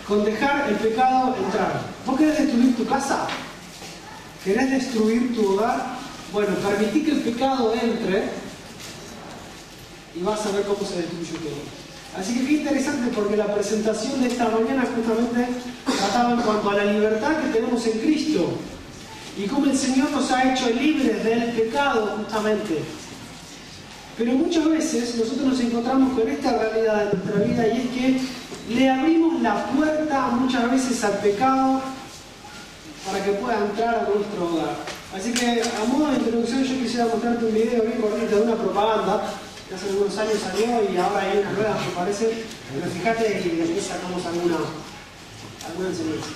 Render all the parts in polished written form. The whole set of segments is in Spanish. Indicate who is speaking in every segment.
Speaker 1: con dejar el pecado entrar. ¿Vos querés destruir tu casa? ¿Querés destruir tu hogar? Bueno, permití que el pecado entre y vas a ver cómo se destruye todo. Así que qué interesante, porque la presentación de esta mañana justamente trataba en cuanto a la libertad que tenemos en Cristo y cómo el Señor nos ha hecho libres del pecado justamente. Pero muchas veces nosotros nos encontramos con esta realidad de nuestra vida, y es que le abrimos la puerta muchas veces al pecado para que pueda entrar a nuestro hogar. Así que a modo de introducción yo quisiera mostrarte un video bien cortito de una propaganda que hace algunos años salió y ahora hay una nueva, me parece. Pero fíjate y después sacamos alguna enseñanza.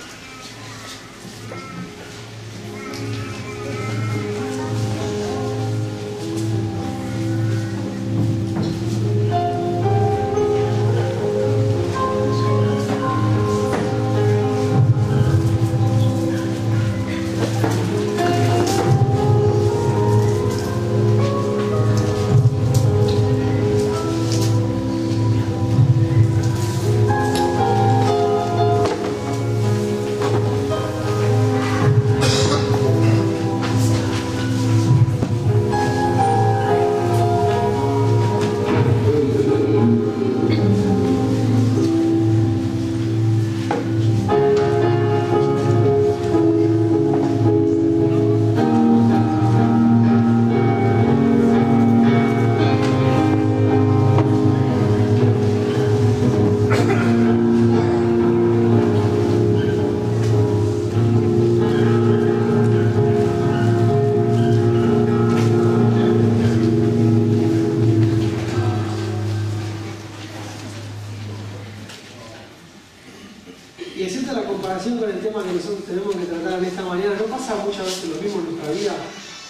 Speaker 1: Y existe la comparación con el tema que nosotros tenemos que tratar en esta mañana. ¿No pasa muchas veces lo mismo en nuestra vida?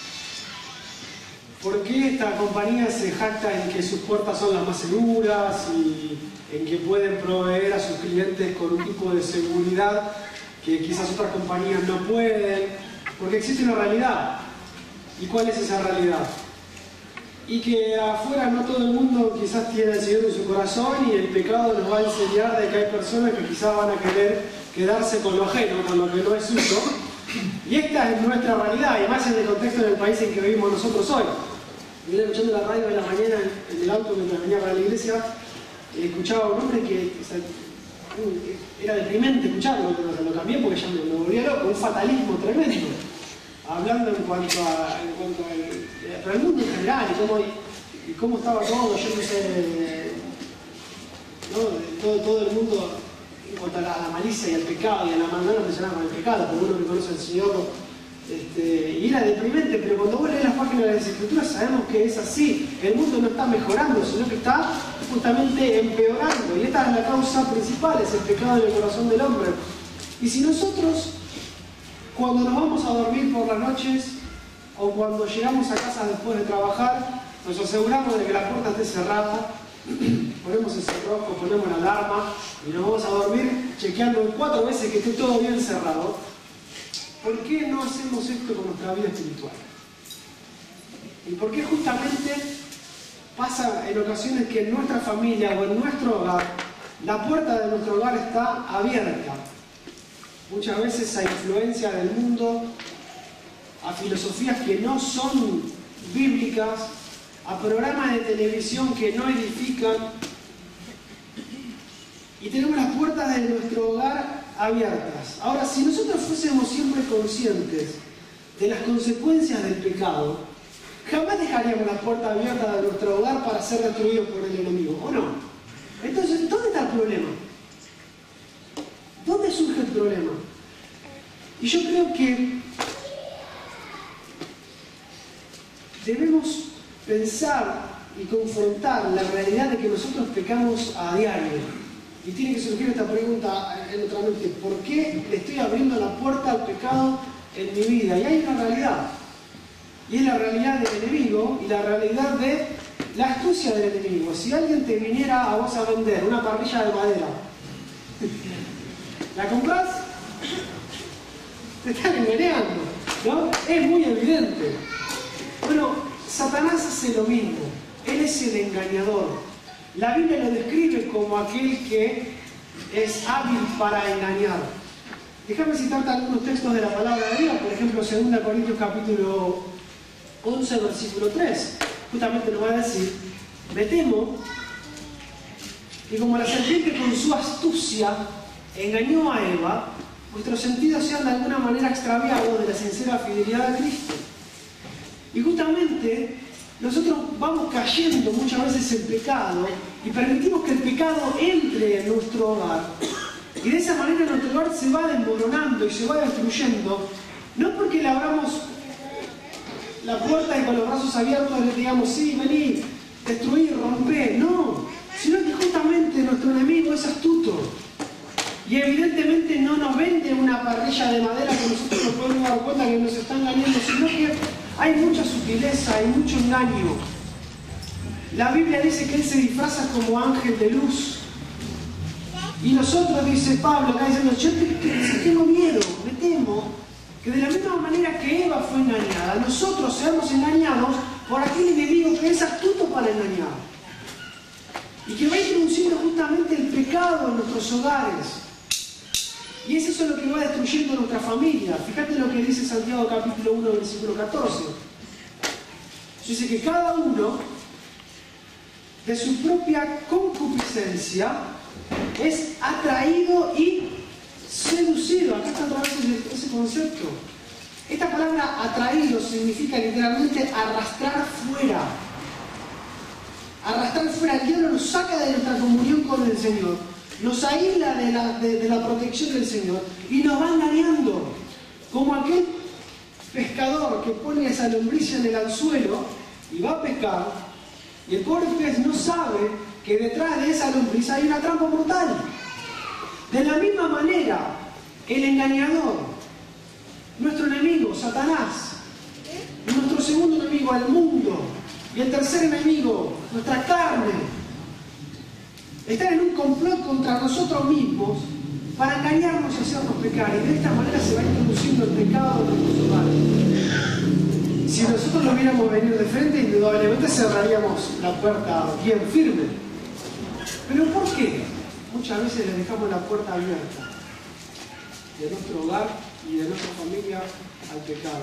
Speaker 1: ¿Por qué esta compañía se jacta en que sus puertas son las más seguras y en que pueden proveer a sus clientes con un tipo de seguridad que quizás otras compañías no pueden? Porque existe una realidad. ¿Y cuál es esa realidad? Y que afuera no todo el mundo quizás tiene al Señor en su corazón, y el pecado nos va a enseñar de que hay personas que quizás van a querer quedarse con lo ajeno, con lo que no es suyo. Y esta es nuestra realidad, y más en el contexto del país en que vivimos nosotros hoy. Venía escuchando la radio de la mañana en el auto mientras venía para la iglesia, escuchaba a un hombre que era deprimente escucharlo, lo cambié porque ya me volvía loco, un fatalismo tremendo. Hablando en cuanto al mundo en general y cómo estaba todo, yo no sé, ¿no? Todo el mundo en cuanto a la malicia y al pecado y a la maldad, no mencionaba con el pecado, pero uno que conoce al Señor, y era deprimente. Pero cuando vos lees las páginas de las Escrituras sabemos que es así. El mundo no está mejorando, sino que está justamente empeorando, y esta es la causa principal, es el pecado en el corazón del hombre. Y si nosotros, cuando nos vamos a dormir por las noches o cuando llegamos a casa después de trabajar, nos aseguramos de que la puerta esté cerrada, ponemos el cerrojo, ponemos la alarma y nos vamos a dormir chequeando 4 veces que esté todo bien cerrado, ¿por qué no hacemos esto con nuestra vida espiritual? ¿Y por qué justamente pasa en ocasiones que en nuestra familia o en nuestro hogar la puerta de nuestro hogar está abierta? Muchas veces a influencia del mundo, a filosofías que no son bíblicas, a programas de televisión que no edifican, y tenemos las puertas de nuestro hogar abiertas. Ahora, si nosotros fuésemos siempre conscientes de las consecuencias del pecado, jamás dejaríamos la puerta abierta de nuestro hogar para ser destruidos por el enemigo, ¿o no? Entonces, ¿dónde está el problema? ¿Dónde surge el problema? Y yo creo que debemos pensar y confrontar la realidad de que nosotros pecamos a diario. Y tiene que surgir esta pregunta en nuestra mente: ¿por qué le estoy abriendo la puerta al pecado en mi vida? Y hay una realidad. Y es la realidad del enemigo y la realidad de la astucia del enemigo. Si alguien te viniera a vos a vender una parrilla de madera, ¿la comprás? Te están engañando, ¿no? Es muy evidente. Bueno, Satanás hace lo mismo. Él es el engañador. La Biblia lo describe como aquel que es hábil para engañar. Déjame citarte algunos textos de la palabra de Dios, por ejemplo, 2 Corintios capítulo 11, versículo 3. Justamente nos va a decir: me temo que como la serpiente con su astucia engañó a Eva, vuestros sentidos sean de alguna manera extraviados de la sincera fidelidad a Cristo. Y justamente nosotros vamos cayendo muchas veces en pecado y permitimos que el pecado entre en nuestro hogar. Y de esa manera nuestro hogar se va desmoronando y se va destruyendo, no porque le abramos la puerta y con los brazos abiertos le digamos: sí, vení, destruir, romper, no, sino que justamente nuestro enemigo es astuto. Y evidentemente no nos vende una parrilla de madera que nosotros nos podemos dar cuenta que nos está engañando, sino que hay mucha sutileza, hay mucho engaño. La Biblia dice que Él se disfraza como ángel de luz. Y nosotros, dice Pablo acá diciendo: yo tengo miedo, me temo que de la misma manera que Eva fue engañada, nosotros seamos engañados por aquel enemigo que es astuto para engañar. Y que va introduciendo justamente el pecado en nuestros hogares. Y es eso lo que va destruyendo nuestra familia. Fíjate lo que dice Santiago capítulo 1, versículo 14. Dice que cada uno de su propia concupiscencia es atraído y seducido. Acá está otra vez ese concepto. Esta palabra atraído significa literalmente arrastrar fuera. Arrastrar fuera. El diablo nos saca de nuestra comunión con el Señor, nos aísla de la protección del Señor y nos va engañando. Como aquel pescador que pone esa lombriz en el anzuelo y va a pescar, y el pobre pez no sabe que detrás de esa lombriz hay una trampa mortal. De la misma manera, el engañador, nuestro enemigo, Satanás, nuestro segundo enemigo, el mundo, y el tercer enemigo, nuestra carne, están en un complot contra nosotros mismos para engañarnos y hacernos pecar. Y de esta manera se va introduciendo el pecado en nuestros hogares. Si nosotros lo viéramos venir de frente, indudablemente cerraríamos la puerta bien firme. ¿Pero por qué? Muchas veces le dejamos la puerta abierta de nuestro hogar y de nuestra familia al pecado.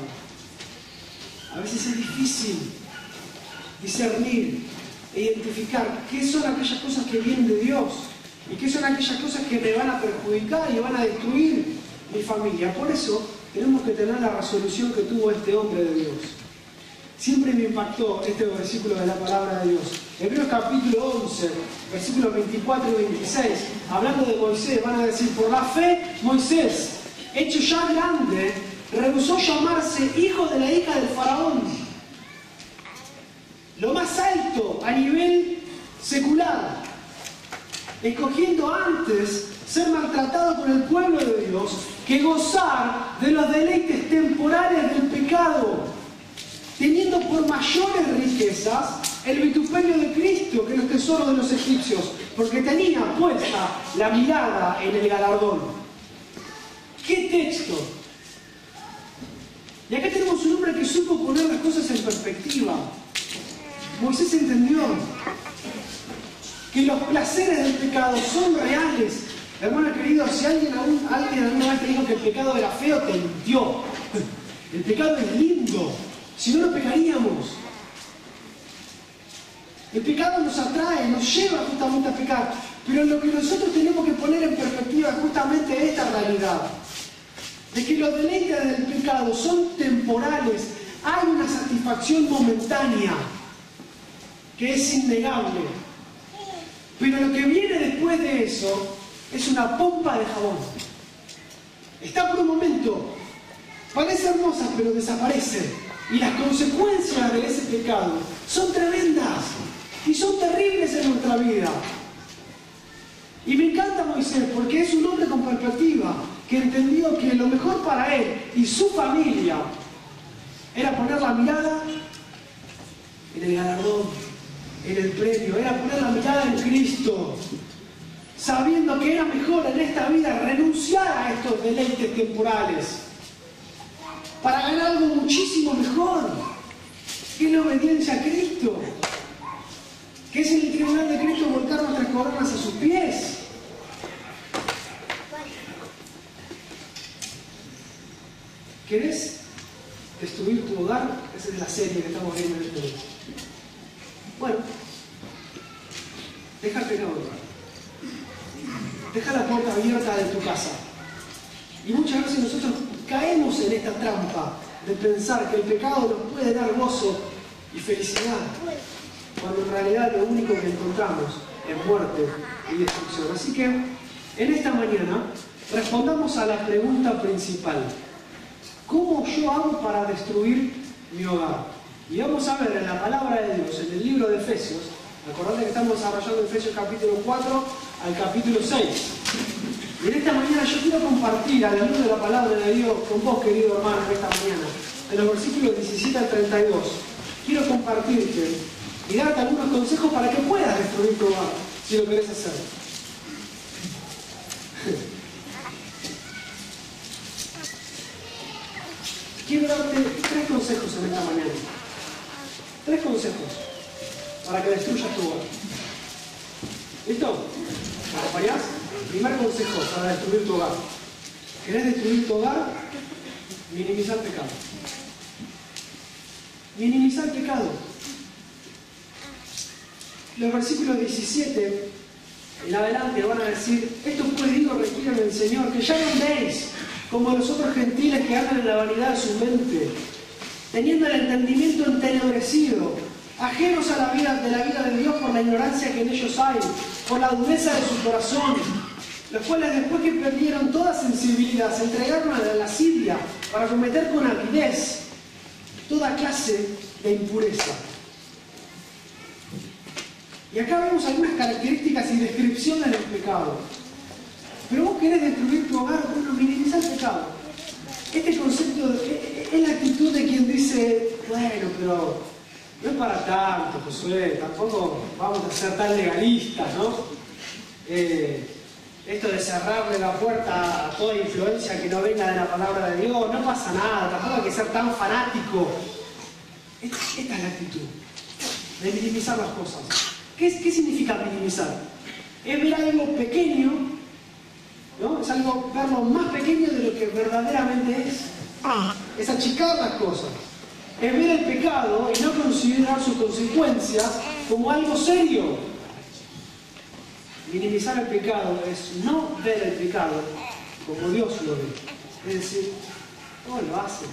Speaker 1: A veces es difícil discernir e identificar qué son aquellas cosas que vienen de Dios y qué son aquellas cosas que me van a perjudicar y van a destruir mi familia. Por eso tenemos que tener la resolución que tuvo este hombre de Dios. Siempre me impactó este versículo de la palabra de Dios. Hebreos capítulo 11, versículos 24 y 26, hablando de Moisés, van a decir: por la fe, Moisés, hecho ya grande, rehusó llamarse hijo de la hija del faraón. Lo más alto a nivel secular, escogiendo antes ser maltratado por el pueblo de Dios que gozar de los deleites temporales del pecado, teniendo por mayores riquezas el vituperio de Cristo que los tesoros de los egipcios, porque tenía puesta la mirada en el galardón. ¿Qué texto? Y acá tenemos un hombre que supo poner las cosas en perspectiva. Moisés entendió que los placeres del pecado son reales. Hermano querido, si alguien alguna vez te dijo que el pecado era feo, te mintió. El pecado es lindo. Si no, no pecaríamos. El pecado nos atrae, nos lleva justamente a pecar. Pero lo que nosotros tenemos que poner en perspectiva es justamente esta realidad. De que los deleites del pecado son temporales. Hay una satisfacción momentánea que es innegable. Pero lo que viene después de eso es una pompa de jabón. Está por un momento, parece hermosa, pero desaparece. Y las consecuencias de ese pecado son tremendas y son terribles en nuestra vida. Y me encanta Moisés porque es un hombre con perspectiva, que entendió que lo mejor para él y su familia era poner la mirada en el galardón, en el premio, era poner la mirada en Cristo, sabiendo que era mejor en esta vida renunciar a estos deleites temporales para ganar algo muchísimo mejor, que es la obediencia a Cristo, que es en el tribunal de Cristo volcar nuestras coronas a sus pies. ¿Querés destruir tu hogar? Esa es la serie que estamos viendo en este momento. Bueno, deja el pecado entrar. Deja la puerta abierta de tu casa. Y muchas veces nosotros caemos en esta trampa de pensar que el pecado nos puede dar gozo y felicidad, cuando en realidad lo único que encontramos es muerte y destrucción. Así que en esta mañana respondamos a la pregunta principal: ¿cómo yo hago para destruir mi hogar? Y vamos a ver en la palabra de Dios, en el libro de Efesios. Acordate que estamos desarrollando Efesios capítulo 4 al capítulo 6. Y en esta mañana yo quiero compartir a la luz de la palabra de Dios con vos, querido hermano, en esta mañana, en los versículos 17 al 32. Quiero compartirte y darte algunos consejos para que puedas destruir tu hogar, si lo querés hacer. Quiero darte 3 consejos en esta mañana. 3 consejos para que destruyas tu hogar. ¿Listo? ¿Me acompañás? Primer consejo para destruir tu hogar. ¿Querés destruir tu hogar? Minimizar el pecado. Minimizar el pecado. Los versículos 17 en adelante van a decir: esto pues digo, requieren del Señor, que ya no andéis como los otros gentiles que andan en la vanidad de su mente, teniendo el entendimiento entenebrecido, ajenos a la vida de Dios por la ignorancia que en ellos hay, por la dureza de su corazón, los cuales después que perdieron toda sensibilidad se entregaron a la lascivia para cometer con avidez toda clase de impureza. Y acá vemos algunas características y descripciones del pecado. Pero vos querés destruir tu hogar, bueno, minimizar el pecado. Este concepto es la actitud de quien dice: bueno, pero no es para tanto, Josué, tampoco vamos a ser tan legalistas, ¿no? Esto de cerrarle la puerta a toda influencia que no venga de la palabra de Dios, no pasa nada, tampoco hay que ser tan fanático. Esta es la actitud de minimizar las cosas. ¿Qué significa minimizar? Es ver algo pequeño, ¿no? Es algo, verlo más pequeño de lo que verdaderamente es. Es achicar las cosas. Es ver el pecado y no considerar sus consecuencias como algo serio. Minimizar el pecado es no ver el pecado como Dios lo ve. Es decir, todos lo hacen.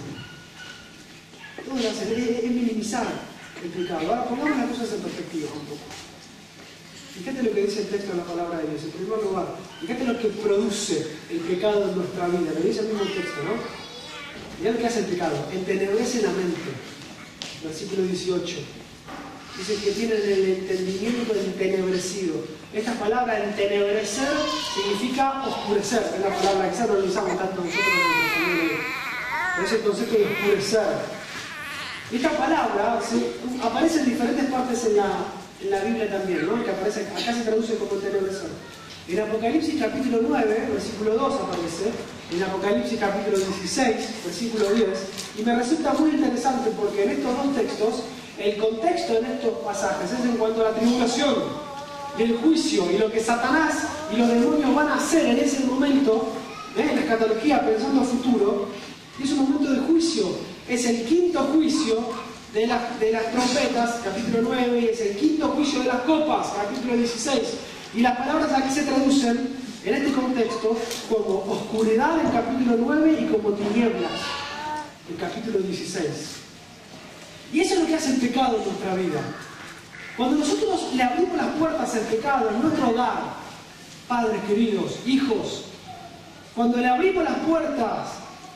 Speaker 1: Todos lo hacen. Es minimizar el pecado. Ahora pongamos las cosas en perspectiva un poco. Fíjate lo que dice el texto de la palabra de Dios. En primer lugar, fíjate lo que produce el pecado en nuestra vida. Lo dice el mismo texto, ¿no? Mirá lo que hace el pecado. Entenebrece la mente. Versículo 18. Dice que tienen el entendimiento entenebrecido. Esta palabra entenebrecer significa oscurecer. Es la palabra que no lo usamos tanto nosotros en el español. Pero es el concepto de oscurecer. Esta palabra aparece en diferentes partes en la Biblia también, ¿no? Que aparece, acá se traduce como entenebrecer. En Apocalipsis capítulo 9, versículo 2 aparece, en Apocalipsis capítulo 16, versículo 10, y me resulta muy interesante porque en estos dos textos, el contexto en estos pasajes es en cuanto a la tribulación y el juicio y lo que Satanás y los demonios van a hacer en ese momento, en la escatología pensando a futuro, y es un momento de juicio, es el quinto juicio de las trompetas, capítulo 9, y es el quinto juicio de las copas, capítulo 16. Y las palabras aquí se traducen en este contexto como oscuridad en capítulo 9 y como tinieblas en capítulo 16. Y eso es lo que hace el pecado en nuestra vida. Cuando nosotros le abrimos las puertas al pecado en nuestro hogar, padres queridos, hijos, cuando le abrimos las puertas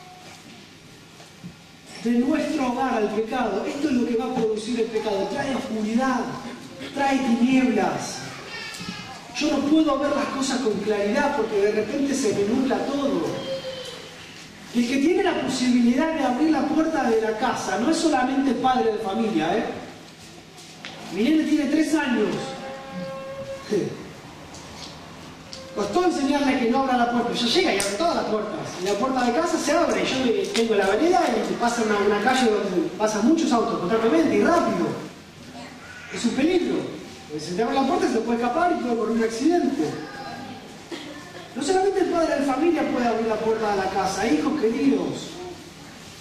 Speaker 1: de nuestro hogar al pecado, esto es lo que va a producir el pecado. Trae oscuridad, trae tinieblas. Yo no puedo ver las cosas con claridad porque de repente se me nubla todo. Y el que tiene la posibilidad de abrir la puerta de la casa no es solamente padre de familia, ¿eh? Mi nene tiene 3 años. Costó enseñarle que no abra la puerta. Ya llega y abre todas las puertas. Y la puerta de casa se abre. Yo tengo la vereda y pasa una calle donde pasan muchos autos constantemente y rápido. Es un peligro. Porque si te abre la puerta se te puede escapar y puede ocurrir un accidente. No solamente el padre de familia puede abrir la puerta de la casa, hijos queridos.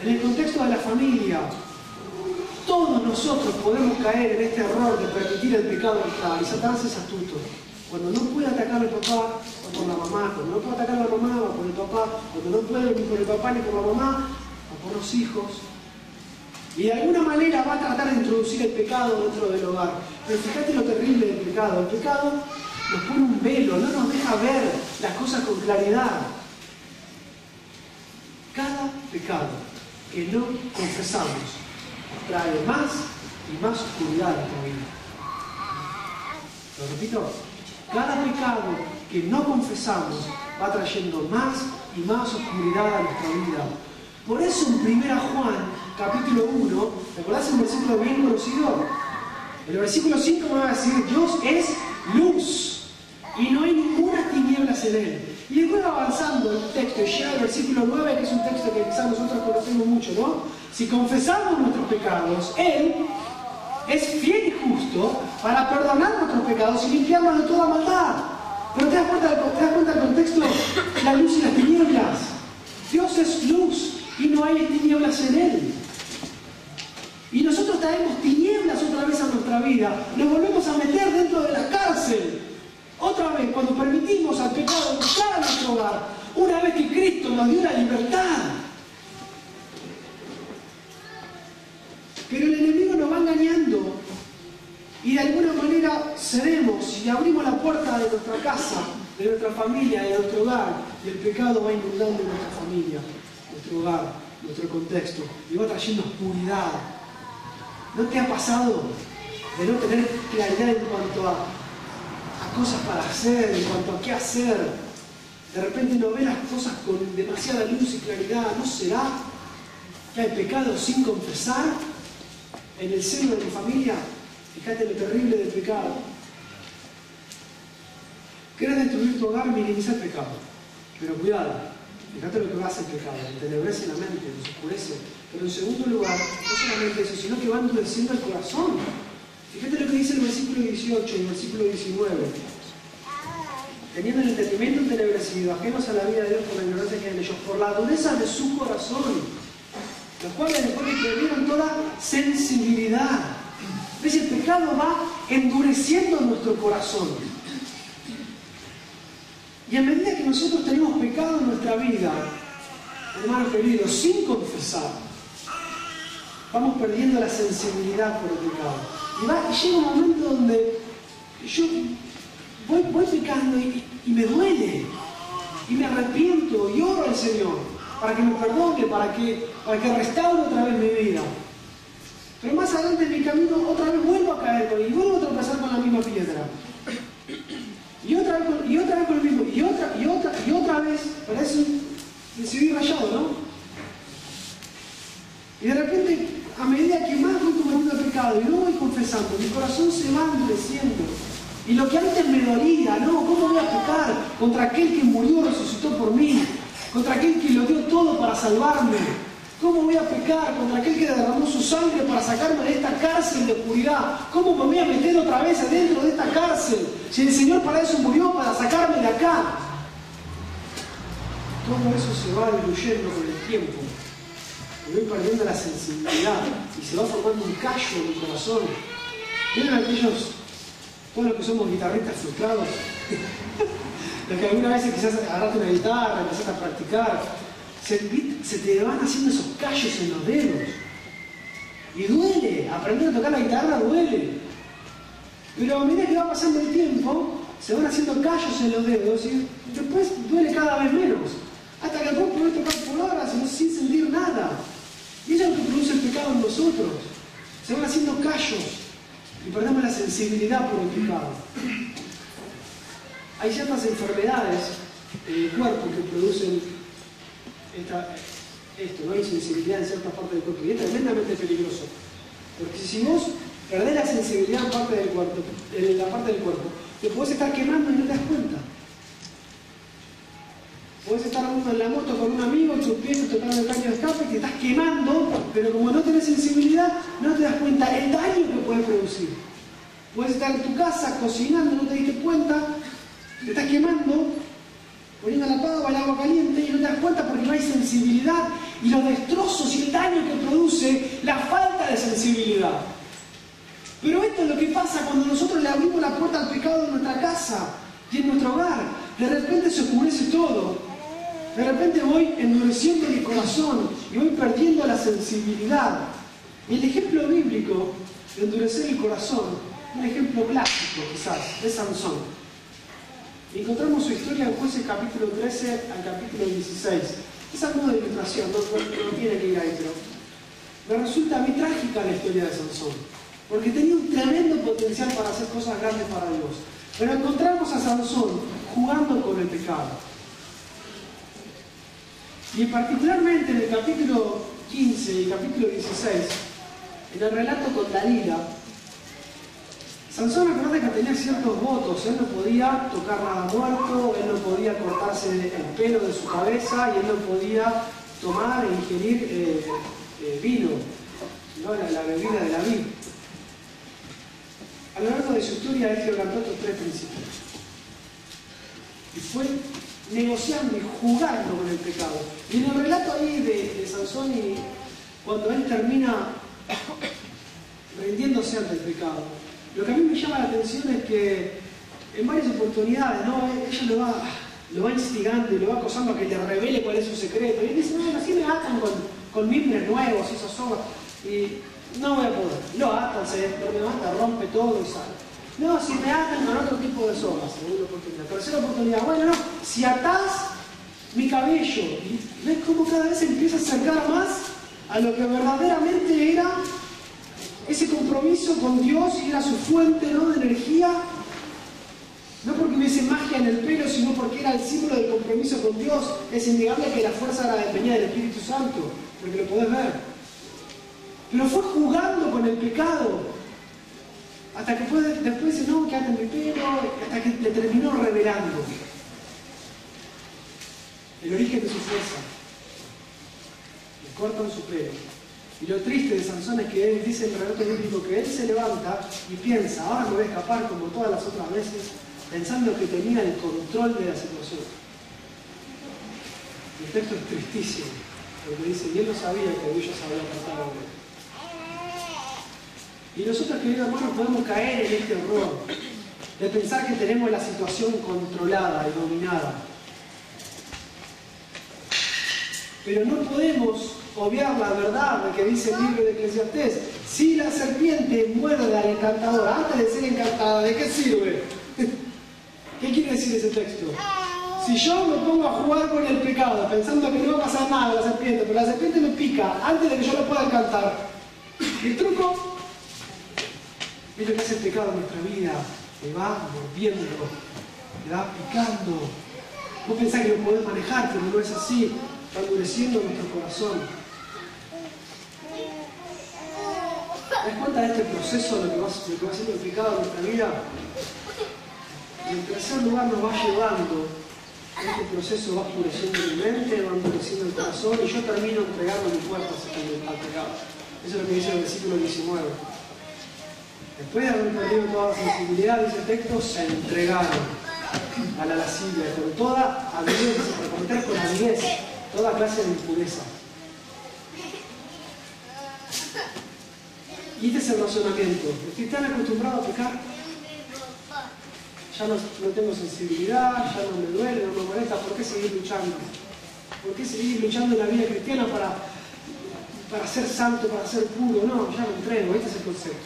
Speaker 1: En el contexto de la familia, todos nosotros podemos caer en este error de permitir el pecado entrar. Y Satanás es astuto. Cuando no puede atacar al papá, o por la mamá. Cuando no puede atacar a la mamá, o por el papá. Cuando no puede ni por el papá ni por la mamá, o por los hijos. Y de alguna manera va a tratar de introducir el pecado dentro del hogar. Pero fíjate lo terrible del pecado. El pecado nos pone un velo, no nos deja ver las cosas con claridad. Cada pecado que no confesamos trae más y más oscuridad a nuestra vida. Lo repito, cada pecado que no confesamos va trayendo más y más oscuridad a nuestra vida. Por eso en 1 Juan, capítulo 1, ¿te acordás el versículo bien conocido? En el versículo 5 me va a decir, Dios es luz y no hay ninguna tinieblas en él. Y después avanzando el texto, llega al versículo 9, que es un texto que quizás nosotros conocemos mucho, ¿no? Si confesamos nuestros pecados, Él es fiel y justo para perdonar nuestros pecados y limpiarnos de toda maldad. Pero ¿te das cuenta del contexto? La luz y las tinieblas. Dios es luz y no hay tinieblas en Él. Y nosotros traemos tinieblas otra vez a nuestra vida. Nos volvemos a meter dentro de la cárcel. Otra vez, cuando permitimos al pecado entrar a nuestro hogar, una vez que Cristo nos dio la libertad. Pero el enemigo nos va engañando y de alguna manera cedemos y abrimos la puerta de nuestra casa, de nuestra familia, de nuestro hogar, y el pecado va inundando nuestra familia, nuestro hogar, nuestro contexto, y va trayendo oscuridad. ¿No te ha pasado de no tener claridad en cuanto a cosas para hacer, en cuanto a qué hacer? De repente no ve las cosas con demasiada luz y claridad. ¿No será que hay pecado sin confesar en el seno de mi familia? Fíjate lo terrible del pecado. ¿Quieres destruir tu hogar? Minimiza el pecado. Pero cuidado, fíjate lo que hace el pecado. Entenebrece la mente, nos oscurece. Pero en segundo lugar, no solamente eso, sino que va endureciendo el corazón. Fíjate lo que dice el versículo 18 y el versículo 19. Teniendo el entendimiento entenebrecido, ajenos a la vida de Dios por la ignorancia que hay en ellos, por la dureza de su corazón, los cuales después que perdieron toda sensibilidad. ¿Ves? El pecado va endureciendo nuestro corazón. Y a medida que nosotros tenemos pecado en nuestra vida, hermanos queridos, sin confesar, vamos perdiendo la sensibilidad por el pecado. Y llega un momento donde yo voy pecando y me duele, y me arrepiento, y oro al Señor para que me perdone, para que restaure otra vez mi vida. Pero más adelante en mi camino otra vez vuelvo a caer y vuelvo a tropezar con la misma piedra. Y otra vez con el mismo, y otra vez, parece decidí rayado, ¿no? Y de repente, a medida que más voy cometiendo el pecado y no voy confesando, mi corazón se va endureciendo. Y lo que antes me dolía, no, ¿cómo voy a pecar contra aquel que murió, resucitó por mí? Contra aquel que lo dio todo para salvarme. ¿Cómo voy a pecar contra aquel que derramó su sangre para sacarme de esta cárcel de oscuridad? ¿Cómo me voy a meter otra vez adentro de esta cárcel? Si el Señor para eso murió, para sacarme de acá. Todo eso se va diluyendo con el tiempo. Me voy perdiendo la sensibilidad y se va formando un callo en mi corazón. ¿Vieron aquellos, todos los que somos guitarristas frustrados? Los que alguna vez quizás agarraste una guitarra, empezaste a practicar, se te van haciendo esos callos en los dedos. Y duele, aprender a tocar la guitarra duele. Pero a medida que va pasando el tiempo, se van haciendo callos en los dedos y después duele cada vez menos. Hasta que después podés tocar por horas sin sentir nada. Y eso es lo que produce el pecado en nosotros. Se van haciendo callos y perdemos la sensibilidad por el pecado. Hay ciertas enfermedades en el cuerpo que producen esto, ¿no? Insensibilidad en ciertas partes del cuerpo. Y es tremendamente peligroso. Porque si vos perdés la sensibilidad en la parte del cuerpo, te podés estar quemando y no te das cuenta. Podés estar en la moto con un amigo, tus pies tocando el caño de escape, te estás quemando, pero como no tenés sensibilidad, no te das cuenta el daño que puede producir. Puedes estar en tu casa cocinando, no te diste cuenta, te estás quemando, poniendo la pava, el agua caliente y no te das cuenta porque no hay sensibilidad y los destrozos y el daño que produce la falta de sensibilidad. Pero esto es lo que pasa cuando nosotros le abrimos la puerta al pecado en nuestra casa y en nuestro hogar. De repente se oscurece todo. De repente voy endureciendo mi corazón y voy perdiendo la sensibilidad. Y el ejemplo bíblico de endurecer el corazón, un ejemplo clásico quizás, es Sansón. Encontramos su historia en Jueces capítulo 13 al capítulo 16. Es algo de ilustración, no tiene que ir ahí, pero me resulta a mí trágica la historia de Sansón, porque tenía un tremendo potencial para hacer cosas grandes para Dios. Pero encontramos a Sansón jugando con el pecado. Y particularmente en el capítulo 15 y capítulo 16, en el relato con Dalila, Sansón, acordate que tenía ciertos votos. Él no podía tocar nada muerto, él no podía cortarse el pelo de su cabeza y él no podía tomar e ingerir vino, ¿no? la bebida de la vid. A lo largo de su historia él quebrantó estos tres principios. Y fue negociando y jugando con el pecado. Y en el relato ahí de Sansón, y cuando él termina rindiéndose ante el pecado, lo que a mí me llama la atención es que en varias oportunidades, ¿no? Ella lo va instigando y lo va acosando a que le revele cuál es su secreto. Y él dice, no, así me atan con mimbres nuevos y esas sogas. Y no voy a poder. Lo atan, se levanta, rompe todo y sale. No, si me atan con otro tipo de sogas, segunda oportunidad. Tercera oportunidad, bueno, no, si atás mi cabello, y ves cómo cada vez se empieza a acercar más a lo que verdaderamente era ese compromiso con Dios y era su fuente, ¿no?, de energía, no porque hubiese magia en el pelo, sino porque era el símbolo del compromiso con Dios. Es innegable que la fuerza era dependía del Espíritu Santo, porque lo podés ver. Pero fue jugando con el pecado, hasta que después dice, no, quédate en mi pelo, hasta que le terminó revelando el origen de su fuerza. Le cortan su pelo. Y lo triste de Sansón es que él dice en el relato bíblico que él se levanta y piensa, ahora me voy a escapar como todas las otras veces, pensando que tenía el control de la situación. El texto es tristísimo, porque dice, y él no sabía que Dios ya se había apartado de él. Y nosotros, queridos hermanos, podemos caer en este error de pensar que tenemos la situación controlada y dominada. Pero no podemos obviar la verdad de que dice el libro de Eclesiastés. Si la serpiente muerde al encantador antes de ser encantada, ¿de qué sirve? ¿Qué quiere decir ese texto? Si yo me pongo a jugar con el pecado pensando que no va a pasar nada a la serpiente, pero la serpiente me pica antes de que yo lo pueda encantar, el truco es lo que hace el pecado en nuestra vida. Me va mordiendo, me va picando. Vos pensás que lo podés manejar, pero no es así. Va endureciendo nuestro corazón. ¿Te das cuenta de este proceso, lo que va haciendo el pecado en nuestra vida? Y en tercer lugar nos va llevando, este proceso va oscureciendo mi mente, va endureciendo el corazón y yo termino entregando mi cuerpo al pecado. Eso es lo que dice el versículo 19. Después de haber perdido toda sensibilidad, dice el texto, se entregaron a la lascivia, con toda avidez, para cometer con avidez toda clase de impureza. Y este es el razonamiento. Estoy tan acostumbrado a pecar, ya no tengo sensibilidad, ya no me duele, no me molesta. ¿Por qué seguir luchando? ¿Por qué seguir luchando en la vida cristiana para ser santo, para ser puro? No, ya me entrego. Este es el concepto.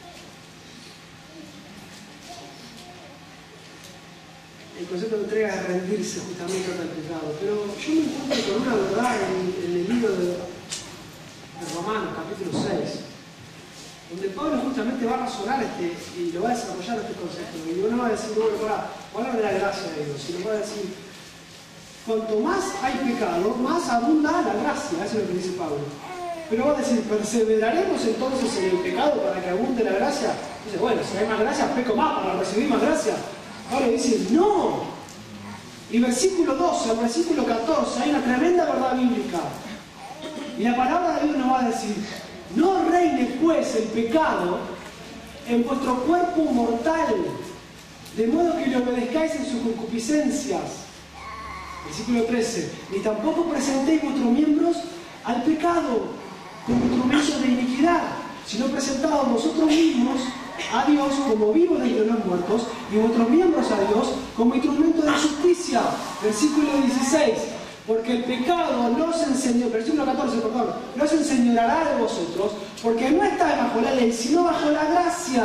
Speaker 1: El concepto de entrega es rendirse justamente ante el pecado. Pero yo me encuentro con una verdad en el libro de Romanos, capítulo 6, donde Pablo justamente va a razonar y lo va a desarrollar este concepto. Y no va a decir, bueno, voy a hablar de la gracia de Dios, sino va a decir, cuanto más hay pecado, más abunda la gracia. Eso es lo que dice Pablo. Pero va a decir, ¿perseveraremos entonces en el pecado para que abunde la gracia? Dice, bueno, si hay más gracia, peco más para recibir más gracia. Pablo dice, no. Y versículo 12 al versículo 14 hay una tremenda verdad bíblica. Y la palabra de Dios nos va a decir, no reine pues el pecado en vuestro cuerpo mortal, de modo que le obedezcáis en sus concupiscencias. Versículo 13. Ni tampoco presentéis vuestros miembros al pecado como instrumentos de iniquidad, sino presentados vosotros mismos a Dios como vivos de entre los muertos y vuestros miembros a Dios como instrumentos de justicia. Versículo 16. Porque el pecado no se enseñó, versículo 14, perdón, no se enseñoreará de vosotros, porque no estáis bajo la ley, sino bajo la gracia.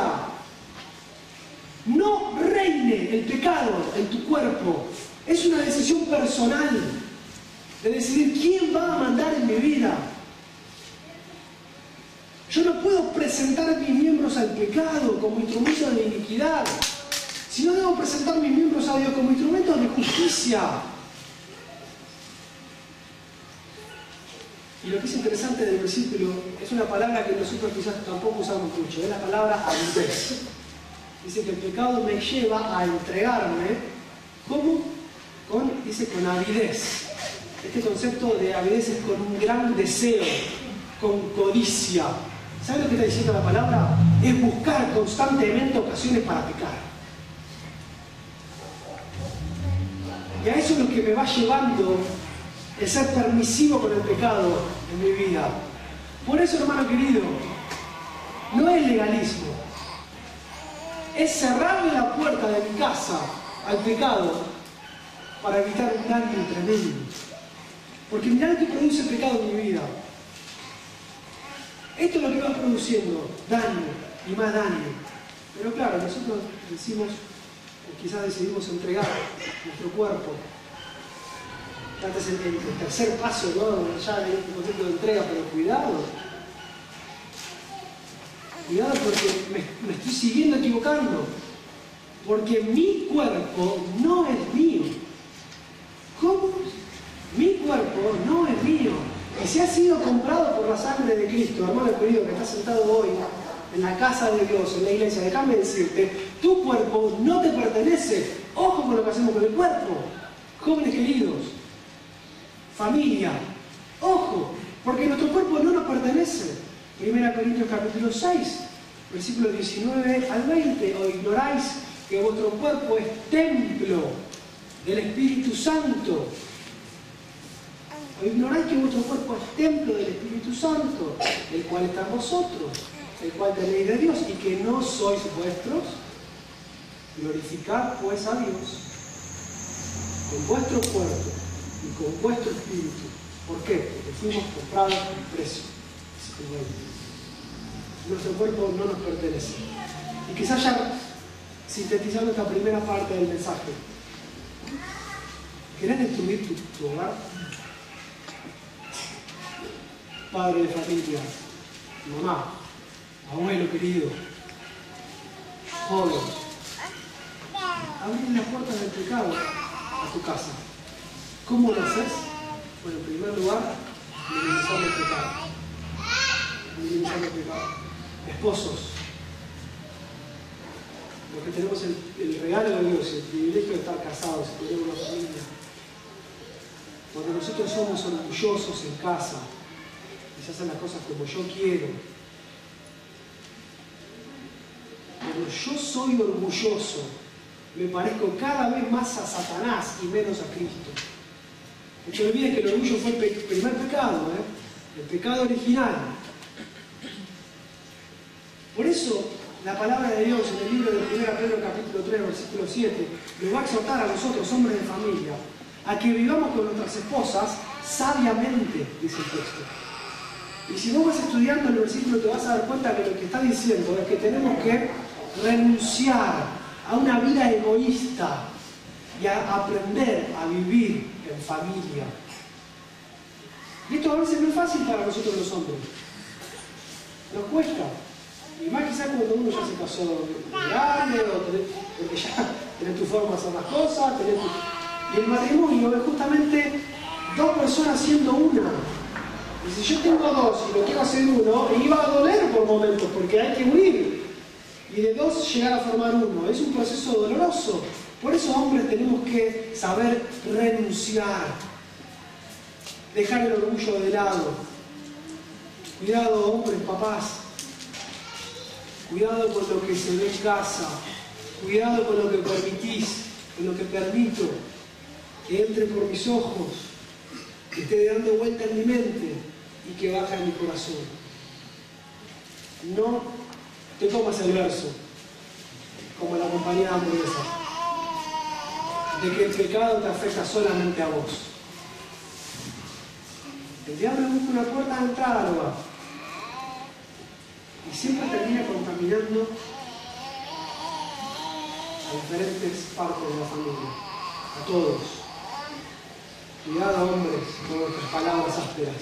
Speaker 1: No reine el pecado en tu cuerpo. Es una decisión personal de decidir quién va a mandar en mi vida. Yo no puedo presentar mis miembros al pecado como instrumentos de iniquidad, sino debo presentar mis miembros a Dios como instrumentos de justicia. Y lo que es interesante del versículo es una palabra que nosotros quizás tampoco usamos mucho, es la palabra avidez. Dice que el pecado me lleva a entregarme, ¿cómo? Dice con avidez. Este concepto de avidez es con un gran deseo, con codicia. ¿Sabe lo que está diciendo la palabra? Es buscar constantemente ocasiones para pecar. Y a eso es lo que me va llevando el ser permisivo con el pecado en mi vida. Por eso, hermano querido, no es legalismo. Es cerrarle la puerta de mi casa al pecado para evitar un daño tremendo. Porque mirá lo que produce el pecado en mi vida. Esto es lo que va produciendo daño y más daño. Pero claro, nosotros decimos, o quizás decidimos entregar nuestro cuerpo. Antes el tercer paso, ¿no? Ya hay un concepto de entrega, pero cuidado. Cuidado porque me estoy siguiendo equivocando. Porque mi cuerpo no es mío. ¿Cómo? Mi cuerpo no es mío. Y si ha sido comprado por la sangre de Cristo, hermano querido, que está sentado hoy en la casa de Dios, en la iglesia, déjame decirte, tu cuerpo no te pertenece. Ojo con lo que hacemos con el cuerpo. Jóvenes queridos, familia, ojo, porque nuestro cuerpo no nos pertenece. 1 Corintios capítulo 6, versículos 19 al 20. ¿O ignoráis que vuestro cuerpo es templo del Espíritu Santo? ¿O ignoráis que vuestro cuerpo es templo del Espíritu Santo, el cual está en vosotros, el cual tenéis de Dios, y que no sois vuestros? Glorificad pues a Dios con vuestro cuerpo y con vuestro espíritu. ¿Por qué? Porque fuimos comprados con precio. Nuestro cuerpo no nos pertenece. Y quizás ya sintetizando esta primera parte del mensaje, ¿querés destruir tu hogar? Padre de familia, mamá, abuelo querido, joven, abrir las puertas del pecado a tu casa. ¿Cómo lo haces? Bueno, en primer lugar, minimizando el pecado. Minimizando el pecado. Esposos, los que tenemos el regalo de Dios, el privilegio de estar casados y tener una familia. Cuando nosotros somos orgullosos en casa, y se hacen las cosas como yo quiero. Cuando yo soy orgulloso, me parezco cada vez más a Satanás y menos a Cristo. No te olvides que el orgullo fue el primer pecado, el pecado original. Por eso, la palabra de Dios en el libro de 1 Pedro capítulo 3, versículo 7, nos va a exhortar a nosotros, hombres de familia, a que vivamos con nuestras esposas sabiamente, dice el texto. Y si vos vas estudiando el versículo te vas a dar cuenta que lo que está diciendo es que tenemos que renunciar a una vida egoísta y a aprender a vivir en familia. Y esto a veces no es fácil para nosotros los hombres. Nos cuesta. Y más quizás cuando uno ya se casó grande, porque ya tenés tu forma de hacer las cosas, y el matrimonio es justamente dos personas siendo una. Y si yo tengo dos y lo quiero hacer uno, iba a doler por momentos, porque hay que unir. Y de dos llegar a formar uno. Es un proceso doloroso. Por eso, hombres, tenemos que saber renunciar. Dejar el orgullo de lado. Cuidado, hombres, papás. Cuidado con lo que se ve en casa. Cuidado con lo que permitís, con lo que permito. que entre por mis ojos, que esté dando vuelta en mi mente y que baje en mi corazón. No te comas el verso como la compañía de hamburguesa, de que el pecado te afecta solamente a vos. El diablo busca una puerta de entrada al hogar y siempre termina contaminando a diferentes partes de la familia, a todos. Cuidado, hombres, con nuestras palabras ásperas.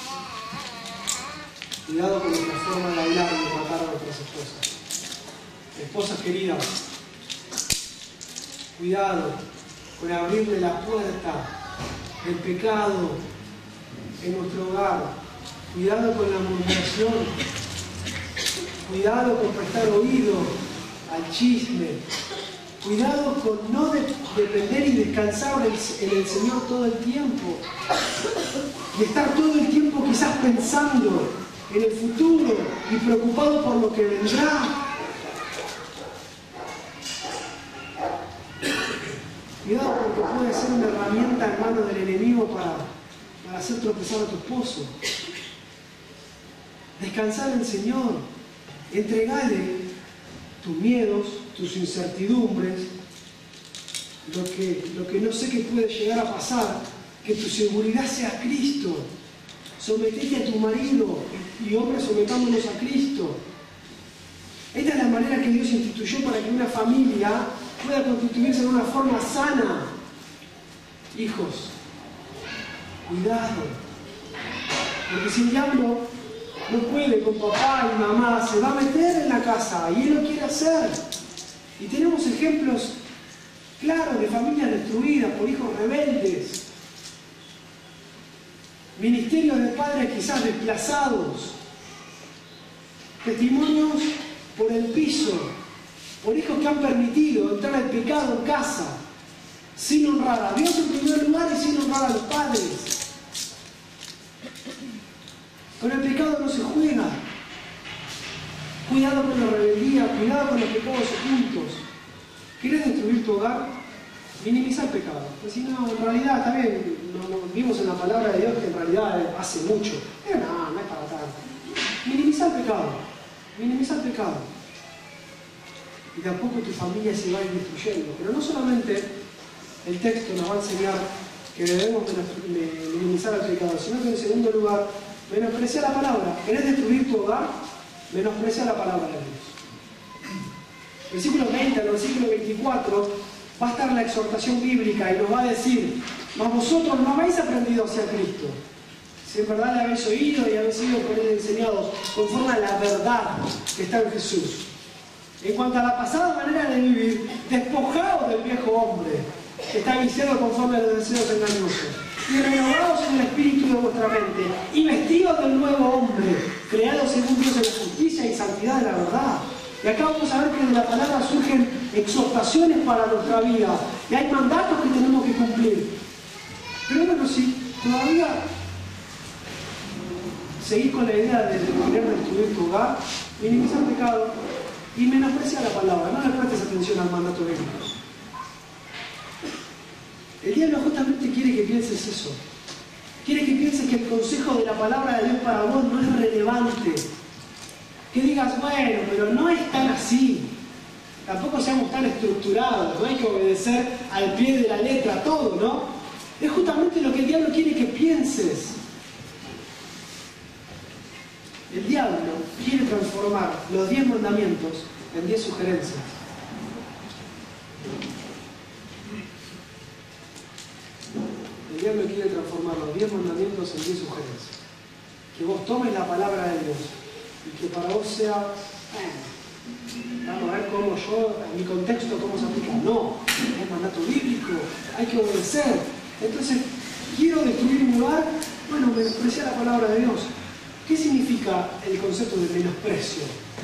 Speaker 1: Cuidado con nuestra forma de hablar y de tratar a nuestras esposas. Esposas queridas, cuidado con abrirle la puerta del pecado en nuestro hogar. Cuidado con la murmuración. Cuidado con prestar oído al chisme. Cuidado con no depender y descansar en el Señor todo el tiempo. Y estar todo el tiempo quizás pensando en el futuro y preocupado por lo que vendrá. Cuidado porque puede ser una herramienta en manos del enemigo para hacer tropezar a tu esposo. Descansar en el Señor. Entregale tus miedos, tus incertidumbres, lo que no sé que puede llegar a pasar, que tu seguridad sea Cristo. Sometete a tu marido y hombres sometámonos a Cristo. Esta es la manera que Dios instituyó para que una familia pueda constituirse de una forma sana. Hijos, cuidado, porque si el diablo no puede con papá y mamá, se va a meter en la casa y él lo quiere hacer. Y tenemos ejemplos claros de familias destruidas por hijos rebeldes, ministerios de padres quizás desplazados, testimonios por el piso, por hijos que han permitido entrar al pecado en casa, sin honrar a Dios en primer lugar y sin honrar a los padres. Con el pecado no se juega. Cuidado con la rebeldía, cuidado con los pecados ocultos. ¿Quieres destruir tu hogar? Minimiza el pecado. Pues si no, en realidad también vimos en la palabra de Dios que en realidad hace mucho. Pero no es para tanto. Minimiza el pecado. Minimiza el pecado. Y de a poco tu familia se va a ir destruyendo. Pero no solamente el texto nos va a enseñar que debemos minimizar el pecado, sino que en segundo lugar, menosprecia la palabra. ¿Querés destruir tu hogar? Menosprecia la palabra de Dios. Versículo 20 al versículo 24 va a estar la exhortación bíblica y nos va a decir: mas vosotros no habéis aprendido hacia Cristo, si en verdad le habéis oído y habéis sido por él enseñados conforme a la verdad que está en Jesús. En cuanto a la pasada manera de vivir, despojaos del viejo hombre que está viciado conforme a los deseos engañosos, y renovados en el espíritu de vuestra mente, y vestidos del nuevo hombre, creados según Dios en la justicia y santidad de la verdad. Y acá vamos a ver que de la palabra surgen exhortaciones para nuestra vida, y hay mandatos que tenemos que cumplir. Pero bueno, si todavía seguís con la idea de querer destruir tu hogar, minimizar el pecado y menospreciar la palabra, no le prestes atención al mandato de Dios. El diablo justamente quiere que pienses eso. Quiere que pienses que el consejo de la palabra de Dios para vos no es relevante. Que digas, bueno, pero no es tan así. Tampoco seamos tan estructurados, no hay que obedecer al pie de la letra todo, ¿no? Es justamente lo que el diablo quiere que pienses. El diablo quiere transformar los 10 mandamientos en 10 sugerencias. El diablo quiere transformar los 10 mandamientos en 10 sugerencias. Que vos tomes la palabra de Dios y que para vos sea, vamos a ver cómo yo, en mi contexto, cómo se aplica. No, es mandato bíblico, hay que obedecer. Entonces, quiero destruir un lugar, bueno, menospreciar la palabra de Dios. ¿Qué significa el concepto de menosprecio?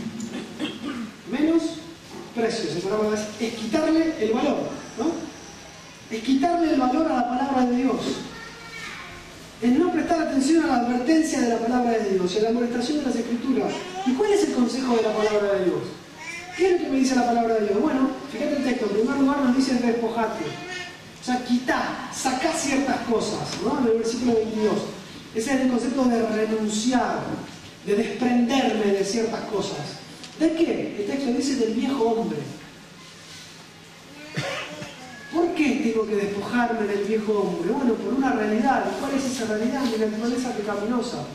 Speaker 1: Menosprecio, es quitarle el valor, ¿no? Es quitarle el valor a la palabra de Dios. Es no prestar atención a la advertencia de la palabra de Dios y a la amonestación de las Escrituras. ¿Y cuál es el consejo de la palabra de Dios? ¿Qué es lo que me dice la palabra de Dios? Bueno, fíjate el texto. En primer lugar nos dice despojate. O sea, quitar, sacar ciertas cosas, ¿no? En el versículo 22. Ese es el concepto de renunciar, de desprenderme de ciertas cosas. ¿De qué? El texto dice del viejo hombre. ¿Por qué tengo que despojarme del viejo hombre? Bueno, por una realidad. ¿Cuál es esa realidad? Mi naturaleza pecaminosa.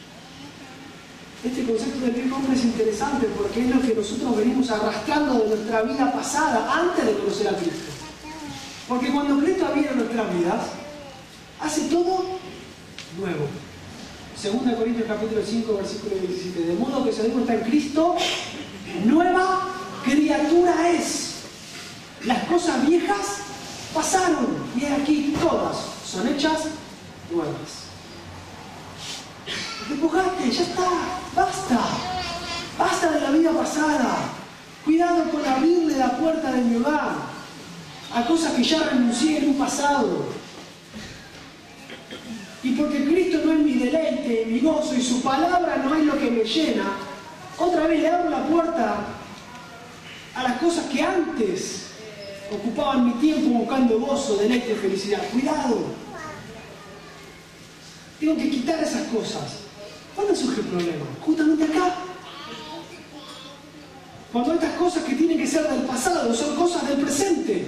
Speaker 1: Este concepto del viejo hombre es interesante porque es lo que nosotros venimos arrastrando de nuestra vida pasada antes de conocer a Cristo. Porque cuando Cristo viene a nuestras vidas, hace todo nuevo. 2 Corintios capítulo 5, versículo 17. De modo que si alguno está en Cristo, nueva criatura es. Las cosas viejas pasaron y aquí todas son hechas nuevas. Despojaste, ya está, basta. Basta de la vida pasada. Cuidado con abrirle la puerta de mi hogar a cosas que ya renuncié en un pasado. Y porque Cristo no es mi deleite, mi gozo y su palabra no es lo que me llena, otra vez le abro la puerta a las cosas que antes ocupaban mi tiempo buscando gozo, deleite y felicidad. Cuidado. Tengo que quitar esas cosas. ¿Cuándo surge el problema? Justamente acá. Cuando estas cosas que tienen que ser del pasado son cosas del presente.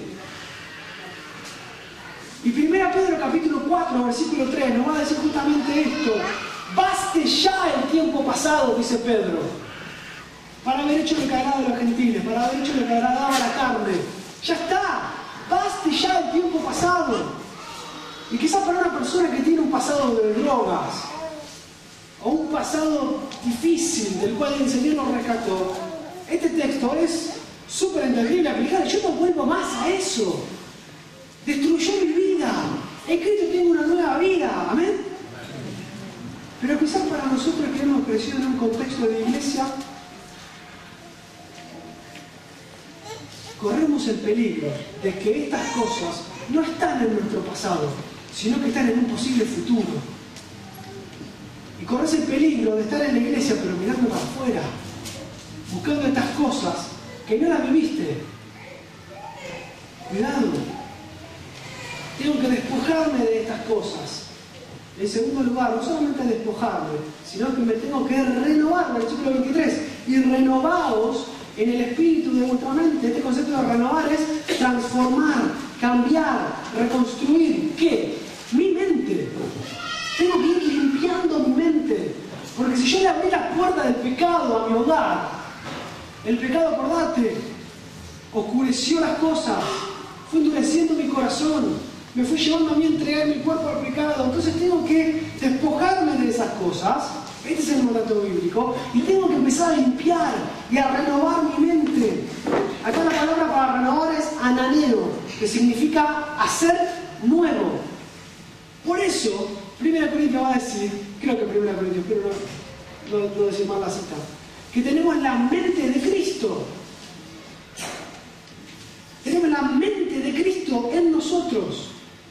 Speaker 1: Y 1 Pedro capítulo 4, versículo 3 nos va a decir justamente esto. Baste ya el tiempo pasado, dice Pedro, para haber hecho lo que agradaba a los gentiles, para haber hecho lo que agradaba a la carne. Ya está. Baste ya el tiempo pasado. Y quizás para una persona que tiene un pasado de drogas, o un pasado difícil del cual el Señor nos rescató, este texto es súper entendible aplicar. Yo no vuelvo más a eso. Destruyó mi vida. En Cristo tengo una nueva vida. Amén. Pero quizás para nosotros que hemos crecido en un contexto de iglesia, corremos el peligro de que estas cosas no están en nuestro pasado, sino que están en un posible futuro. Y corres el peligro de estar en la iglesia pero mirando para afuera, buscando estas cosas que no las viviste. Cuidado. Tengo que despojarme de estas cosas. En segundo lugar, no solamente despojarme, sino que me tengo que renovar, versículo 23, y renovaos en el espíritu de vuestra mente. Este concepto de renovar es transformar, cambiar, reconstruir. ¿Qué? Mi mente. Tengo que ir limpiando mi mente. Porque si yo le abrí la puerta del pecado a mi hogar, el pecado, acordate, oscureció las cosas, fue endureciendo mi corazón, me fue llevando a mí a entregar mi cuerpo al pecado. Entonces tengo que despojarme de esas cosas. Este es el mandato bíblico. Y tengo que empezar a limpiar y a renovar mi mente. Acá la palabra para renovar es ananeo, que significa hacer nuevo. Por eso, 1 Corintios va a decir, creo que 1 Corintios, pero no decir mal la cita, que tenemos la mente de Cristo. Tenemos la mente de Cristo en nosotros.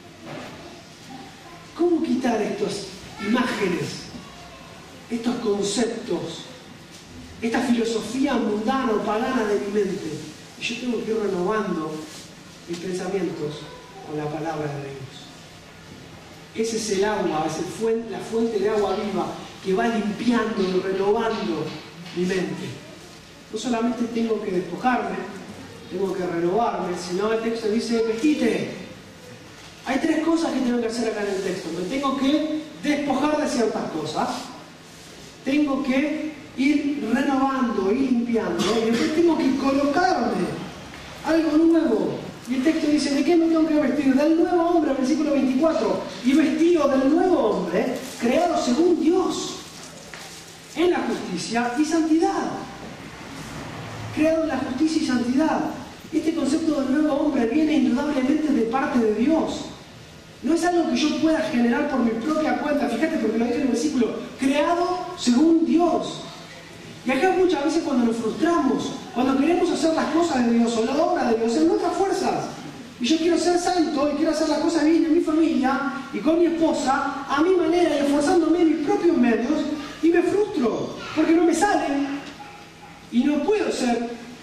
Speaker 1: ¿Cómo quitar estas imágenes, estos conceptos, esta filosofía mundana o pagana de mi mente? Y yo tengo que ir renovando mis pensamientos con la palabra de Dios. Ese es el agua, es la fuente de agua viva que va limpiando y renovando mi mente. No solamente tengo que despojarme, tengo que renovarme, sino el texto dice, vestite. Hay tres cosas que tengo que hacer acá en el texto. Me tengo que despojar de ciertas cosas, tengo que ir renovando, ir limpiando, y después tengo que colocarme algo nuevo. Y el texto dice, ¿de qué me tengo que vestir? Del nuevo hombre, versículo 24. Y vestido del nuevo hombre, creado según Dios, en la justicia y santidad. Creado en la justicia y santidad. Este concepto del nuevo hombre viene indudablemente de parte de Dios. No es algo que yo pueda generar por mi propia cuenta. Fíjate porque lo dice en el versículo, creado según Dios. Y acá muchas veces cuando nos frustramos, cuando queremos hacer las cosas de Dios o la obra de Dios en nuestras fuerzas, y yo quiero ser santo y quiero hacer las cosas bien en mi familia y con mi esposa, a mi manera y esforzándome en mis propios medios, y me frustro porque no me salen y no puedo ser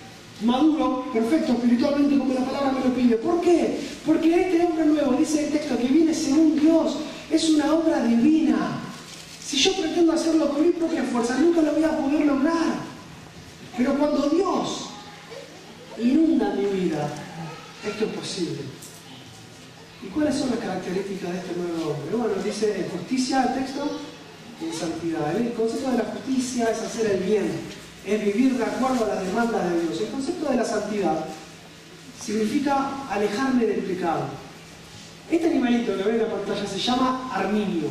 Speaker 1: maduro, perfecto espiritualmente como la palabra me lo pide. ¿Por qué? Porque este hombre nuevo, dice el texto, que viene según Dios, es una obra divina. Si yo pretendo hacerlo con mis propias fuerzas, nunca lo voy a poder lograr. Pero cuando Dios inunda mi vida, esto es posible. ¿Y cuáles son las características de este nuevo hombre? Bueno, dice en justicia el texto, en santidad. El concepto de la justicia es hacer el bien, es vivir de acuerdo a las demandas de Dios. El concepto de la santidad significa alejarme del pecado. Este animalito que ven en la pantalla se llama arminio.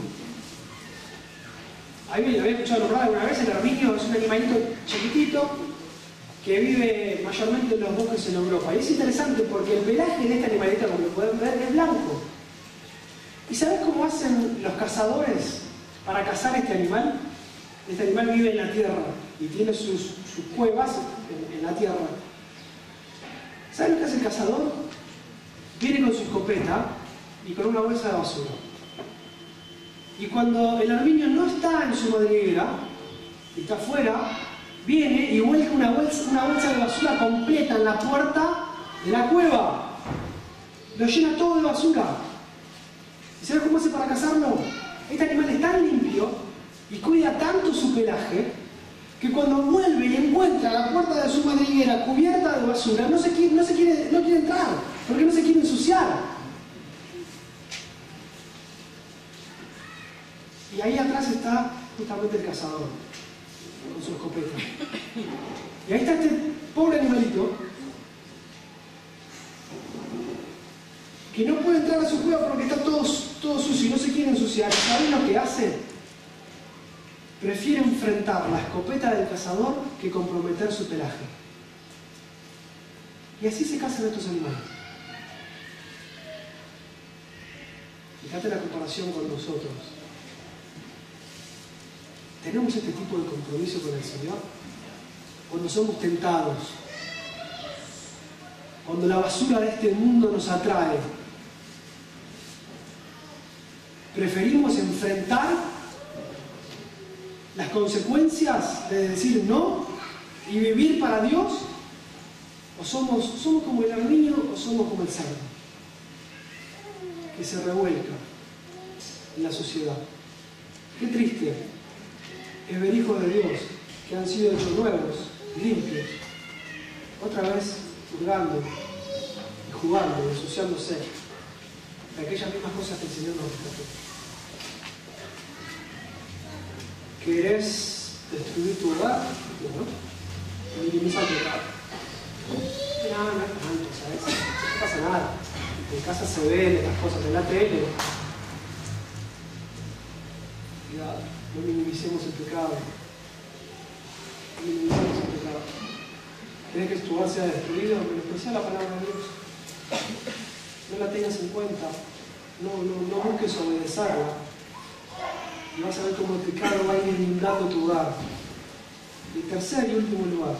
Speaker 1: Ahí lo había escuchado nombrar alguna vez. El arminio es un animalito chiquitito que vive mayormente en los bosques en Europa. Y es interesante porque el pelaje de este animalito, como lo pueden ver, es blanco. ¿Y sabes cómo hacen los cazadores para cazar este animal? Este animal vive en la tierra y tiene sus cuevas en la tierra. ¿Saben lo que hace el cazador? Viene con su escopeta y con una bolsa de basura. Y cuando el arminio no está en su madriguera, está afuera, viene y vuelca una bolsa de basura completa en la puerta de la cueva. Lo llena todo de basura. ¿Y sabes cómo hace para cazarlo? Este animal es tan limpio y cuida tanto su pelaje que cuando vuelve y encuentra la puerta de su madriguera cubierta de basura, no quiere entrar, porque no se quiere ensuciar. Y ahí atrás está justamente el cazador, con su escopeta. Y ahí está este pobre animalito, que no puede entrar a su cueva porque está todo sucio y no se quiere ensuciar. ¿Saben lo que hace? Prefiere enfrentar la escopeta del cazador que comprometer su pelaje. Y así se cazan estos animales. Fíjate la comparación con nosotros. ¿Tenemos este tipo de compromiso con el Señor? Cuando somos tentados, cuando la basura de este mundo nos atrae, ¿preferimos enfrentar las consecuencias de decir no y vivir para Dios? ¿O somos como el arminio o somos como el cerdo que se revuelca en la sociedad? Qué triste es ver hijos de Dios que han sido hechos nuevos, limpios, otra vez juzgando y jugando, ensuciándose de aquellas mismas cosas que el Señor nos rescató. ¿Querés destruir tu hogar? ¿No? Minimizar tu pecado. No es tanto, ¿sabes? No pasa nada. En casa se ven estas cosas, en la tele. Cuidado, no minimicemos el pecado. No minimicemos el pecado. ¿Querés que tu hogar sea destruido? Menosprecia la palabra de Dios. No la tengas en cuenta. No busques obedecerla. Y vas a ver cómo el pecado va a ir inundando tu hogar. Y en tercer y último lugar,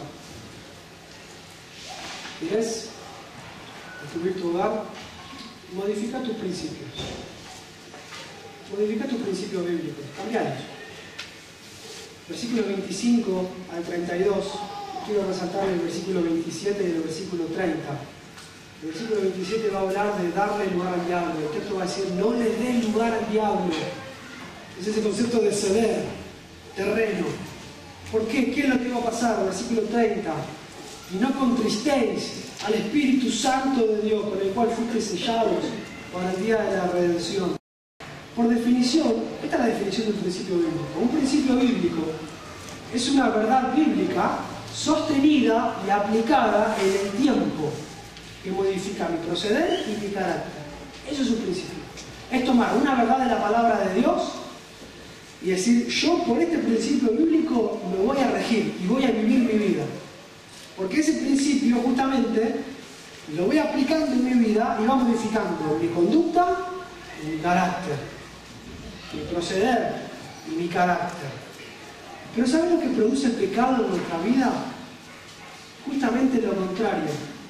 Speaker 1: ¿querés destruir tu hogar? Modifica tus principios. Modifica tus principios bíblicos. Cambialos. Versículos 25 al 32. Quiero resaltar el versículo 27 y el versículo 30. El versículo 27 va a hablar de darle lugar al diablo. El texto va a decir, no le des lugar al diablo. Es ese concepto de ceder terreno. ¿Por qué? ¿Qué es lo que va a pasar? Versículo 30. Y no contristéis al Espíritu Santo de Dios, con el cual fuisteis sellados para el día de la redención. Por definición, esta es la definición de un principio bíblico. Un principio bíblico es una verdad bíblica sostenida y aplicada en el tiempo, que modifica mi proceder y mi carácter. Eso es un principio. Es tomar una verdad de la palabra de Dios y decir, yo por este principio bíblico me voy a regir y voy a vivir mi vida. Porque ese principio justamente lo voy aplicando en mi vida y va modificando mi conducta y mi carácter, mi proceder y mi carácter. Pero ¿sabes lo que produce el pecado en nuestra vida? Justamente lo contrario.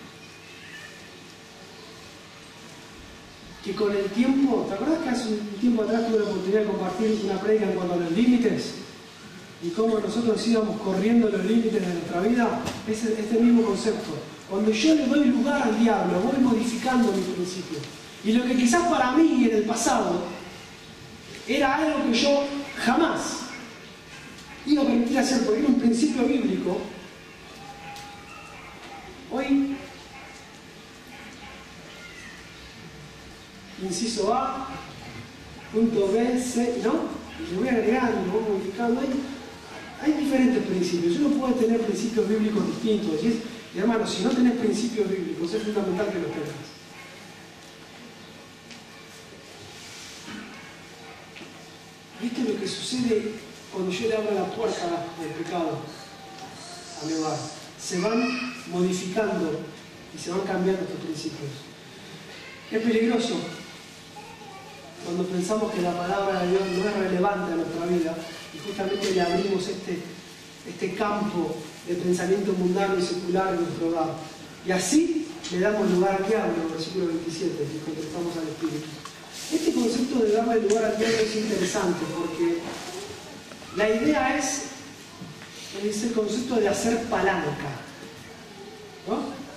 Speaker 1: Que con el tiempo, ¿te acuerdas que hace un tiempo atrás tuve la oportunidad de compartir una prédica en cuanto a los límites? Y cómo nosotros íbamos corriendo los límites de nuestra vida. es este mismo concepto. Cuando yo le doy lugar al diablo, voy modificando mis principios. Y lo que quizás para mí en el pasado era algo que yo jamás iba a permitir hacer porque era un principio bíblico, hoy, inciso A, punto B, C, ¿no? Y le voy agregando, voy modificando. Hay diferentes principios. Uno puede tener principios bíblicos distintos. Y hermano, si no tenés principios bíblicos, es fundamental que los tengas. ¿Viste lo que sucede cuando yo le abro la puerta del pecado a mi hogar? Se van modificando y se van cambiando estos principios. Es peligroso cuando pensamos que la palabra de Dios no es relevante a nuestra vida y justamente le abrimos este campo de pensamiento mundano y secular en nuestro hogar. Y así le damos lugar al diablo, en el versículo 27, y contestamos al Espíritu. Este concepto de darle lugar al diablo es interesante porque la idea es el concepto de hacer palanca, ¿no?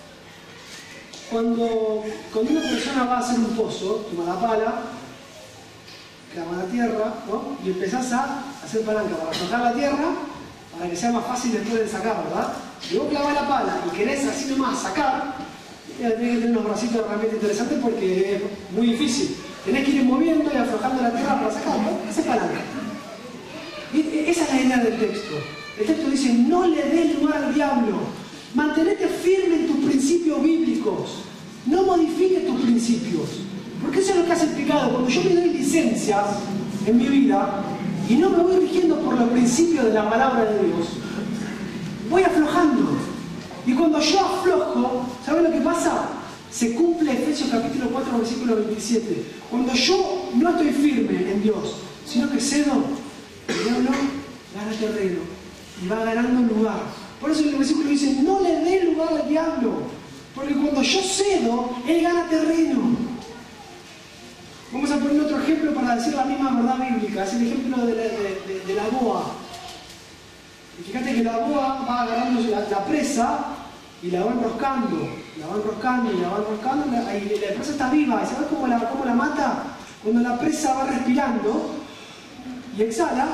Speaker 1: Cuando una persona va a hacer un pozo, toma la pala, clava la tierra, ¿no? Y empezás a hacer palanca para aflojar la tierra para que sea más fácil después de sacar, ¿verdad? Si vos clavas la pala y querés así nomás sacar, tenés que tener unos bracitos de herramienta interesantes porque es muy difícil. Tenés que ir moviendo y aflojando la tierra para sacar, ¿no? Hacer palanca. Y esa es la idea del texto. El texto dice, no le des lugar al diablo. Mantenete firme en tus principios bíblicos. No modifiques tus principios. Porque eso es lo que hace el pecado. Cuando yo me doy licencias en mi vida y no me voy rigiendo por los principios de la palabra de Dios, voy aflojando. Y cuando yo aflojo, ¿saben lo que pasa? Se cumple Efesios capítulo 4, versículo 27. Cuando yo no estoy firme en Dios, sino que cedo, el diablo gana terreno y va ganando lugar. Por eso el versículo dice, no le dé lugar al diablo, porque cuando yo cedo, él gana terreno. Vamos a poner otro ejemplo para decir la misma verdad bíblica. Es el ejemplo de la boa. Y fíjate que la boa va agarrando la presa y la va enroscando. La va enroscando y la va enroscando. Y la presa está viva. ¿Y sabes cómo la mata? Cuando la presa va respirando y exhala,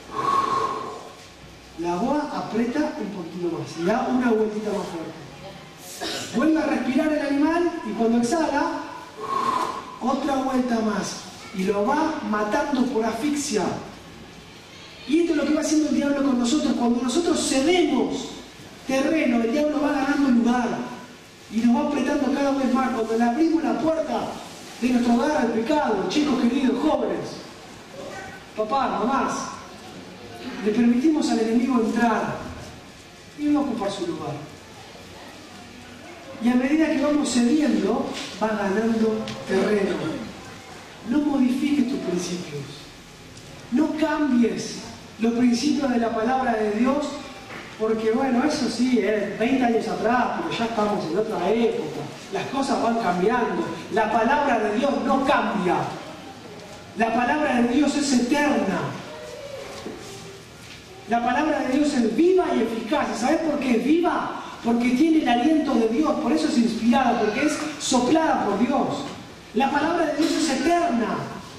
Speaker 1: la boa aprieta un poquito más y da una vueltita más fuerte. Vuelve a respirar el animal y cuando exhala, otra vuelta más. Y lo va matando por asfixia. Y esto es lo que va haciendo el diablo con nosotros. Cuando nosotros cedemos terreno, el diablo va ganando lugar. Y nos va apretando cada vez más. Cuando le abrimos la puerta de nuestro hogar al pecado, chicos queridos, jóvenes, papás, mamás, le permitimos al enemigo entrar y va a ocupar su lugar. Y a medida que vamos cediendo, va ganando terreno. No modifiques tus principios. No cambies los principios de la palabra de Dios, porque bueno, eso sí, 20 años atrás, pero ya estamos en otra época. Las cosas van cambiando. La palabra de Dios no cambia. La palabra de Dios es eterna. La palabra de Dios es viva y eficaz. ¿Y sabes por qué es viva? Porque tiene el aliento de Dios, por eso es inspirada, porque es soplada por Dios. La palabra de Dios es eterna.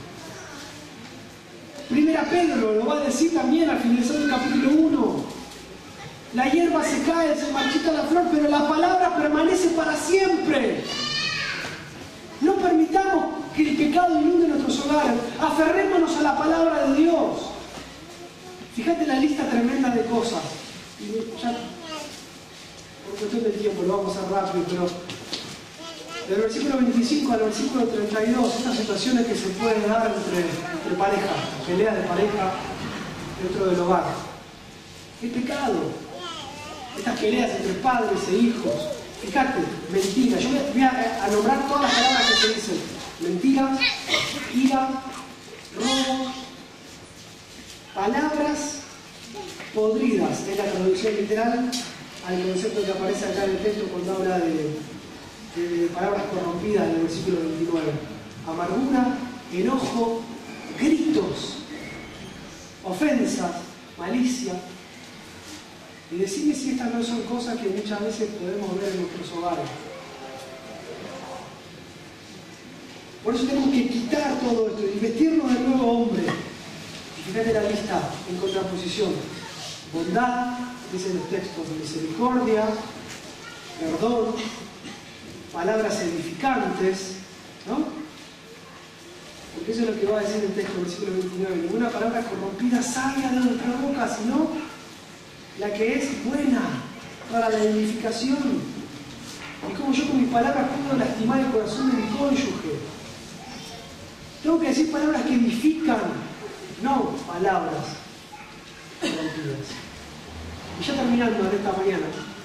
Speaker 1: Primera Pedro lo va a decir también al finalizar el capítulo 1. La hierba se cae, se marchita la flor, pero la palabra permanece para siempre. No permitamos que el pecado inunde nuestros hogares. Aferrémonos a la palabra de Dios. Fíjate la lista tremenda de cosas. Ya, por cuestión del tiempo lo vamos a hacer rápido, pero del versículo 25 al versículo 32, estas situaciones que se pueden dar entre pareja, peleas de pareja dentro del hogar. ¿Qué pecado? Estas peleas entre padres e hijos. Fíjate, mentiras. Yo voy a nombrar todas las palabras que se dicen. Mentiras, ira, robo, palabras podridas. Es la traducción literal al concepto que aparece acá en el texto cuando habla de palabras corrompidas en el versículo 29. Amargura, enojo, gritos, ofensas, malicia. Y decime si estas no son cosas que muchas veces podemos ver en nuestros hogares. Por eso tenemos que quitar todo esto y vestirnos del nuevo hombre. Y fíjate la lista en contraposición. Bondad, dicen los textos, misericordia, perdón, palabras edificantes, ¿no? Porque eso es lo que va a decir el texto del versículo 29. Ninguna palabra corrompida salga de nuestra boca, sino la que es buena para la edificación. Y como yo con mis palabras puedo lastimar el corazón de mi cónyuge. Tengo que decir palabras que edifican, no palabras corrompidas. Y ya terminando en esta mañana,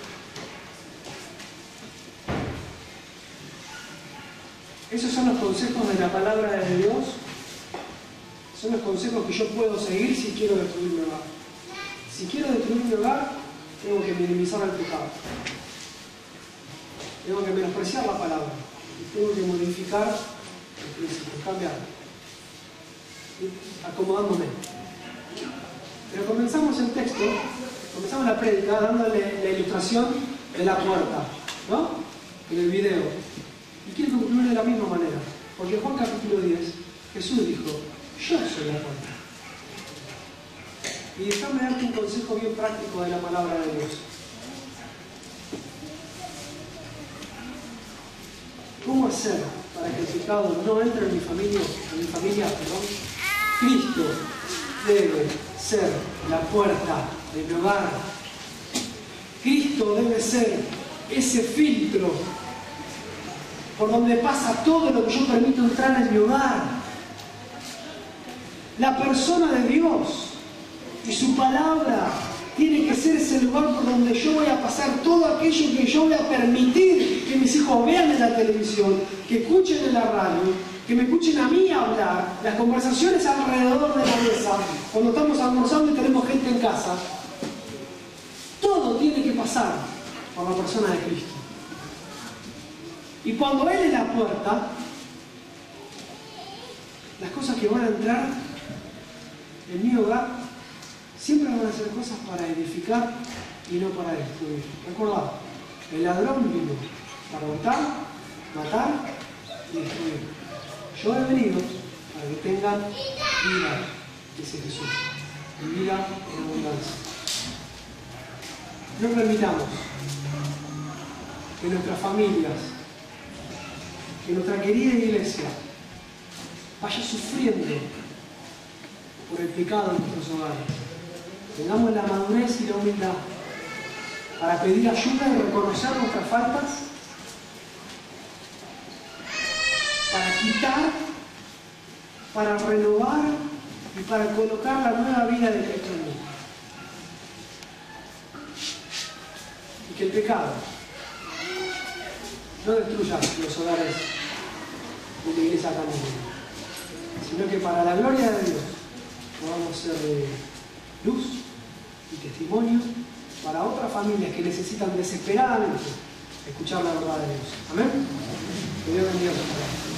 Speaker 1: esos son los consejos de la palabra de Dios. Son los consejos que yo puedo seguir si quiero destruir mi hogar. Si quiero destruir mi hogar, tengo que minimizar el pecado. Tengo que menospreciar la palabra. Y tengo que modificar el principio, cambiar. Acomodándome. Pero comenzamos el texto, comenzamos la prédica dándole la ilustración de la puerta, ¿no? En el video. Y quiero concluir de la misma manera. Porque en Juan capítulo 10, Jesús dijo, yo soy la puerta. Y déjame darte un consejo bien práctico de la palabra de Dios. ¿Cómo hacer para que el pecado no entre en mi familia? Cristo debe ser la puerta de mi hogar. Cristo debe ser ese filtro por donde pasa todo lo que yo permito entrar en mi hogar. La persona de Dios y su palabra tiene que ser ese lugar por donde yo voy a pasar todo aquello que yo voy a permitir que mis hijos vean en la televisión, que escuchen en la radio, que me escuchen a mí hablar, las conversaciones alrededor de la mesa, cuando estamos almorzando y tenemos gente en casa. Todo tiene que pasar por la persona de Cristo. Y cuando Él es la puerta, las cosas que van a entrar en mi hogar siempre van a ser cosas para edificar y no para destruir. Recordad, el ladrón vino para hurtar, matar y destruir. Yo he venido para que tengan vida, dice Jesús, y vida en abundancia. No permitamos que nuestras familias, que nuestra querida iglesia vaya sufriendo por el pecado en nuestros hogares. Tengamos la madurez y la humildad para pedir ayuda y reconocer nuestras faltas, para quitar, para renovar y para colocar la nueva vida de Cristo en mí. Y que el pecado no destruya los hogares de la iglesia también, sino que para la gloria de Dios podamos ser de luz y testimonio para otras familias que necesitan desesperadamente escuchar la verdad de Dios. Amén. Que Dios bendiga su palabra.